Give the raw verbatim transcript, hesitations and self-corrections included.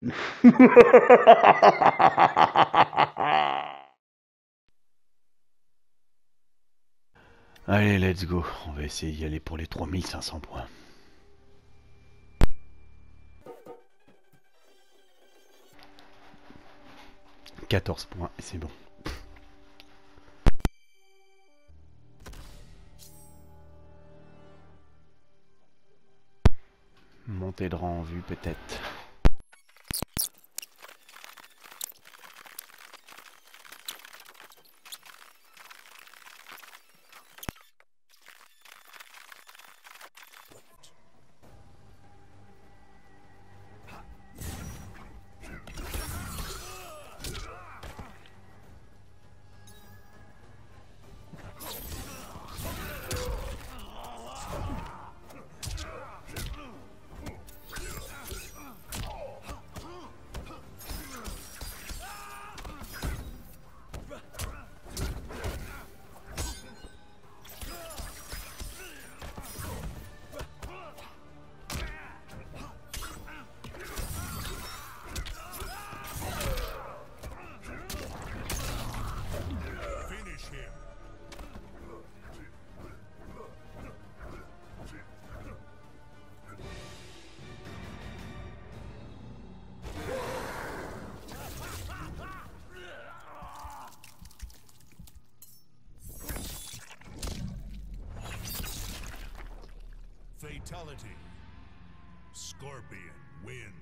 Allez, let's go. On va essayer d'y aller pour les trois mille cinq cents points. quatorze points, et c'est bon. Montée de rang en vue, peut-être. Fatality. Scorpion wins.